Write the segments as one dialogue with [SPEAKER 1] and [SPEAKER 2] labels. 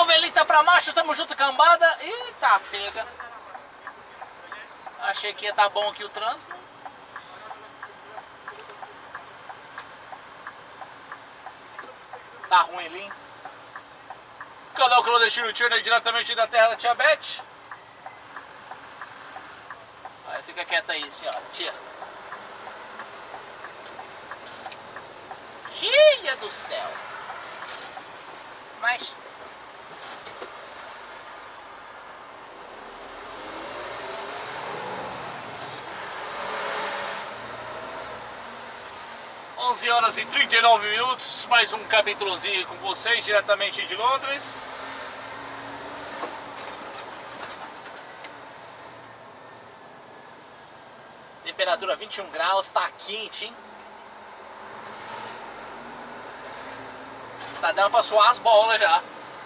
[SPEAKER 1] Velita pra marcha, tamo junto, cambada. Eita, pega. Achei que ia tá bom aqui o trânsito. Tá ruim ali, hein? Canal Clandestino Turner, diretamente da terra da Tia Beth. Aí fica quieta aí, senhora. Tia. Tia do céu. Mas... 11 horas e 39 minutos, mais um capítulozinho com vocês, diretamente de Londres. Temperatura 21 graus, tá quente, hein? Tá dando pra suar as bolas já.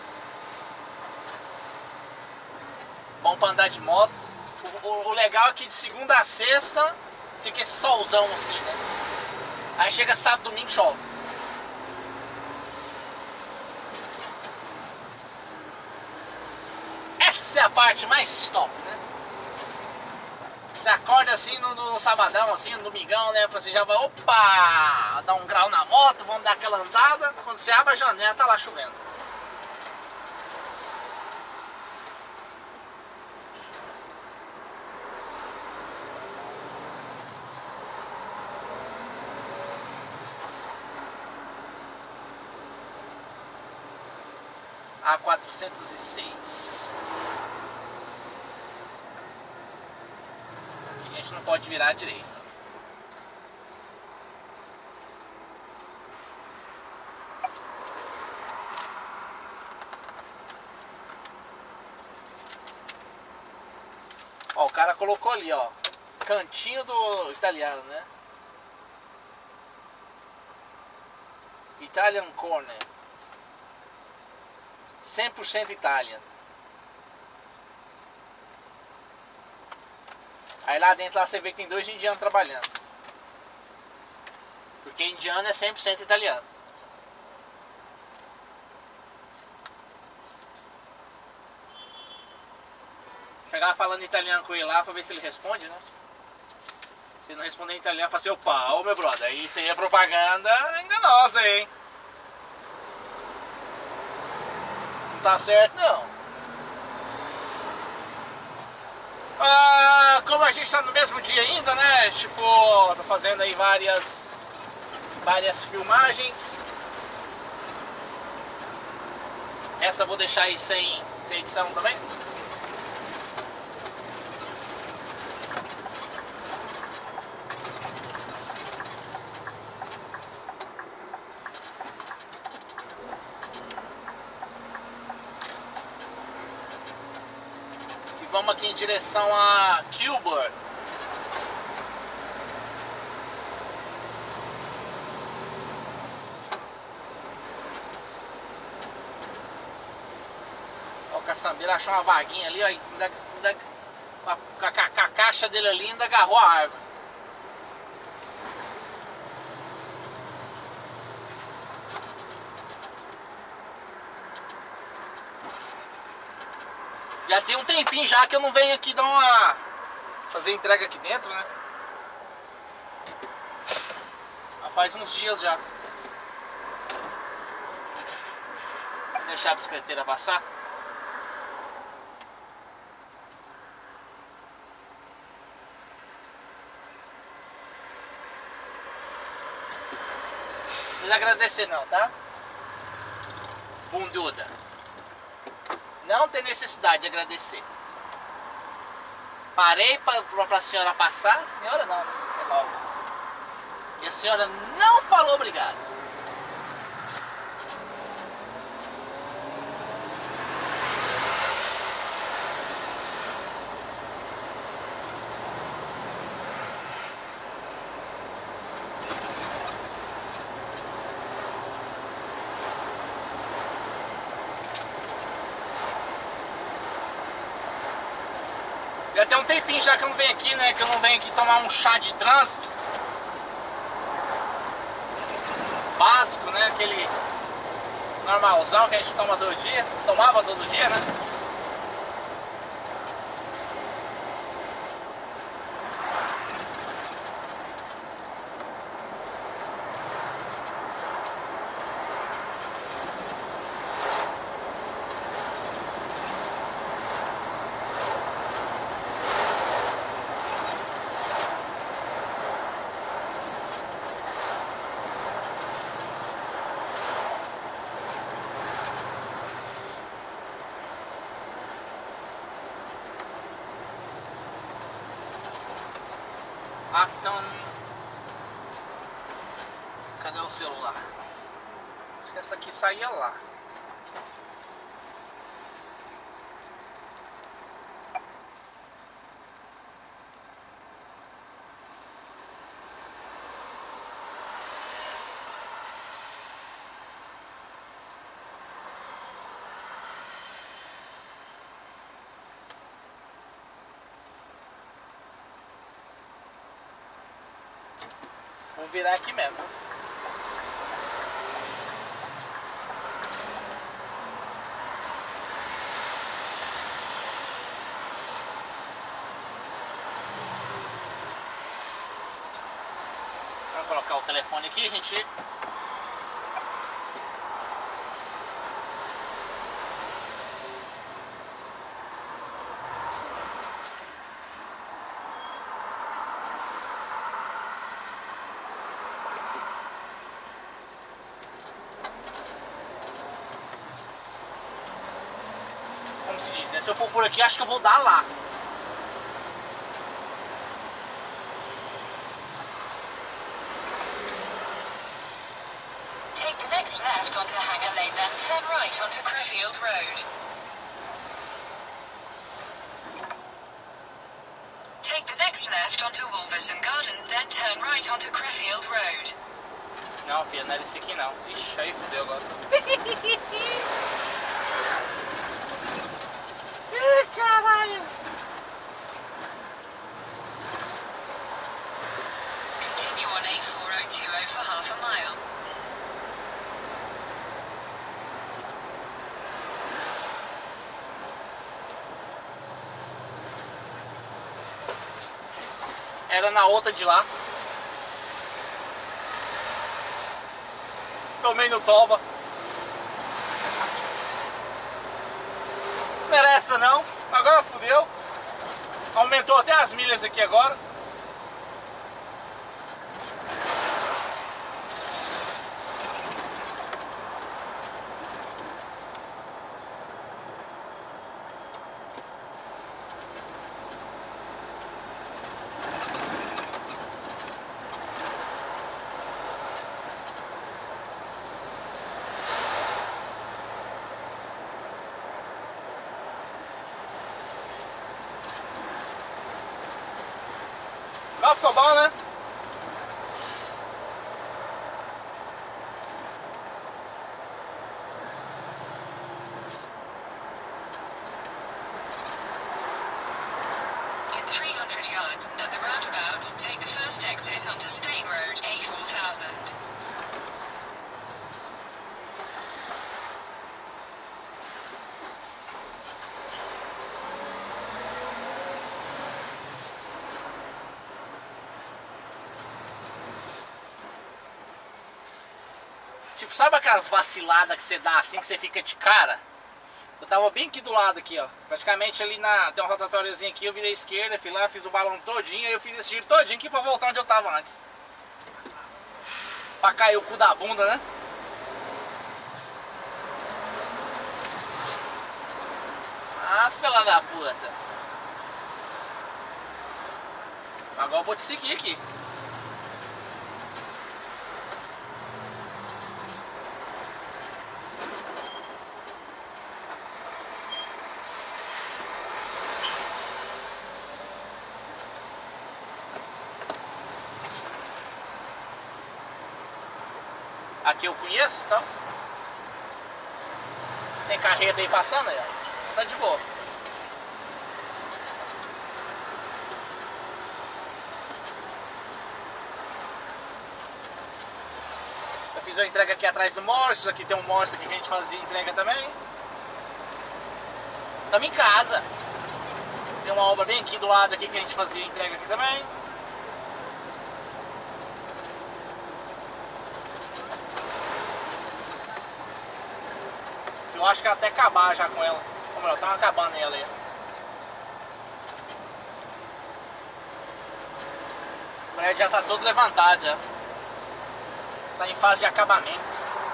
[SPEAKER 1] Bom pra andar de moto. O legal é que de segunda a sexta fica esse solzão assim, né? Aí chega sábado, domingo, chove. Essa é a parte mais top, né? Você acorda assim no sabadão, assim, no domingão, né? Você já vai, opa, dá um grau na moto, vamos dar aquela andada. Quando você abre a janela, tá lá chovendo. A406. A gente não pode virar à direita. Ó, o cara colocou ali, ó, cantinho do italiano, né? Italian Corner. 100% Itália. Aí lá dentro lá você vê que tem 2 indianos trabalhando. Porque indiano é 100% italiano. Chegar falando italiano com ele lá pra ver se ele responde, né? Se não responder em italiano, fala assim, opa, ô meu brother, isso aí é propaganda enganosa, hein? Tá certo não. Como a gente tá no mesmo dia ainda, né? Tipo, tô fazendo aí várias filmagens. Essa eu vou deixar aí sem edição também. Vamos aqui em direção a Kilburn. Ó, o caçambeiro achou uma vaguinha ali, ó, ainda, com a caixa dele ali ainda agarrou a árvore. Já tem um tempinho já que eu não venho aqui dar fazer entrega aqui dentro, né? Já faz uns dias já. Vou deixar a bicicleteira passar. Não precisa agradecer não, tá? Bunduda. Não tem necessidade de agradecer. Parei pra senhora passar. Senhora não, é nova. E a senhora não falou obrigado. Já tem um tempinho já que eu não venho aqui, né? Que eu não venho aqui tomar um chá de trânsito básico, né? Aquele normalzão que a gente toma todo dia, tomava todo dia, né? Acton. Cadê o celular? Acho que essa aqui saía lá. Vou virar aqui mesmo. Vamos colocar o telefone aqui, gente. Como se diz, né? Se eu for por aqui, acho que eu vou dar lá.
[SPEAKER 2] Take the next left onto Hanger Lane, then turn right onto Creffield Road. Take the next left onto Wolverton Gardens, then turn right onto Creffield Road.
[SPEAKER 1] Não, filha, não é desse aqui não. Ixi, aí fudeu agora. Ih, caralho!
[SPEAKER 2] Continue on A4020 for half a mile.
[SPEAKER 1] Era na outra de lá. Tomei no toba. Não era essa não. Agora fudeu. Aumentou até as milhas aqui agora. Não, ficou bom, né?
[SPEAKER 2] In 300 yards, at the roundabout, take the first exit onto State Road, A4000.
[SPEAKER 1] Tipo, sabe aquelas vaciladas que você dá assim, que você fica de cara? Eu tava bem aqui do lado aqui, ó. Praticamente ali na... Tem um rotátóriozinho aqui, eu virei à esquerda, fui lá, fiz o balão todinho, aí eu fiz esse giro todinho aqui pra voltar onde eu tava antes. Pra cair o cu da bunda, né? Ah, fela da puta. Agora eu vou te seguir aqui. Aqui eu conheço, então. Tem carreta aí passando aí, ó. Tá de boa. Eu Fiz uma entrega aqui atrás do Morse. Aqui tem um Morse aqui que a gente fazia entrega também. Estamos em casa. Tem uma obra bem aqui do lado aqui que a gente fazia entrega aqui também. Eu acho que até acabar já com ela. Como ela tá acabando ela aí. O prédio já tá todo levantado já. Tá em fase de acabamento.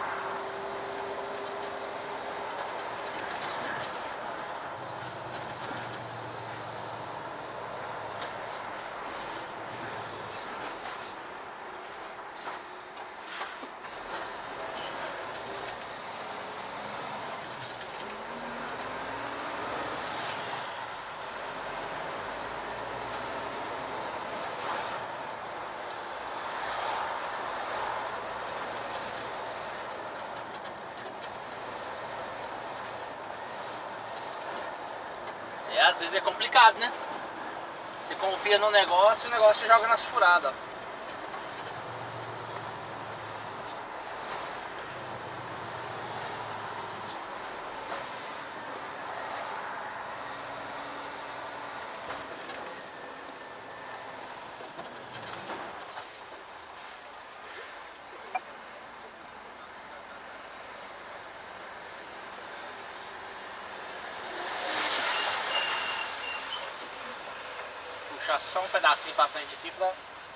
[SPEAKER 1] Às vezes é complicado, né? Você confia no negócio e o negócio te joga nas furadas. Puxar só um pedacinho pra frente aqui pra...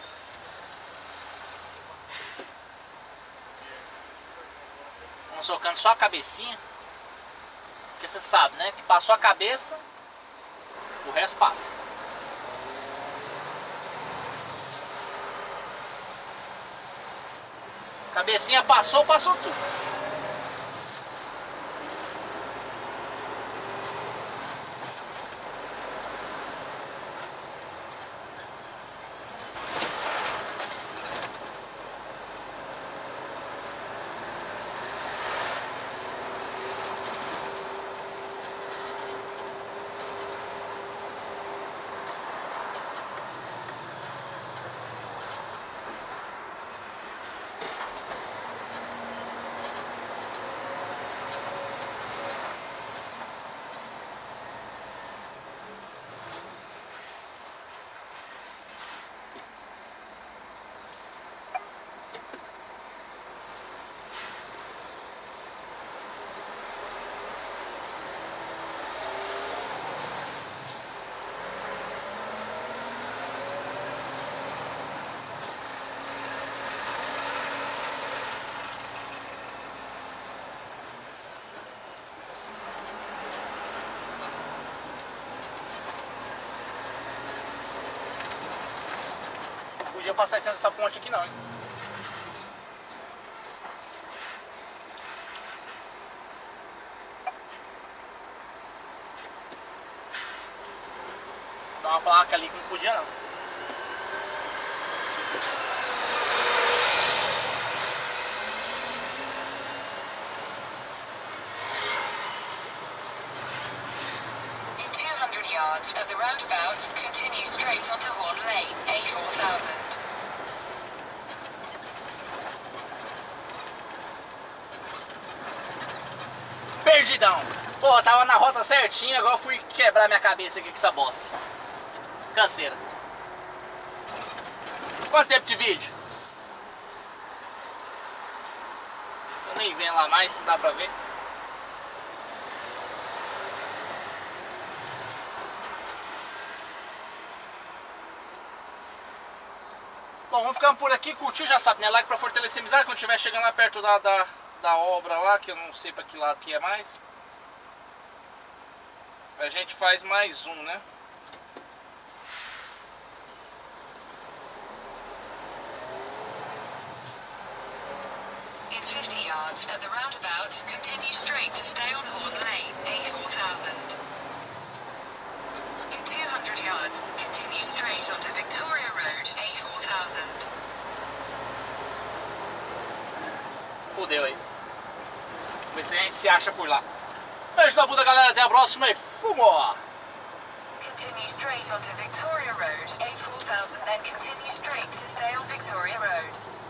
[SPEAKER 1] Vamos socando só a cabecinha. Porque você sabe, né? Que passou a cabeça, o resto passa. Cabecinha passou, passou tudo. Não podia passar em cima dessa ponte aqui não, hein? Tem uma placa ali que não podia não.
[SPEAKER 2] In 200 yards at the roundabout, continue straight onto Horn Lane, A4000.
[SPEAKER 1] Perdidão! Pô, tava na rota certinha, agora fui quebrar minha cabeça aqui com essa bosta. Canseira. Quanto tempo de vídeo? Eu nem venho lá mais, dá pra ver. Bom, vamos ficando por aqui, curtiu, já sabe, né? Like pra fortalecer a amizade quando estiver chegando lá perto da obra lá, que eu não sei pra que lado que é mais. A gente faz mais um, né?
[SPEAKER 2] In 50 yards at the roundabout, continue straight to stay on Horn Lane, A4000. In 200 yards, continue straight onto Victoria Road, A4000.
[SPEAKER 1] Fudeu aí. Vamos ver se a gente se acha por lá. Beijo da Buda, galera. Até a próxima e fumo!
[SPEAKER 2] Continue straight onto Victoria Road, A4000, then continue straight to stay on Victoria Road.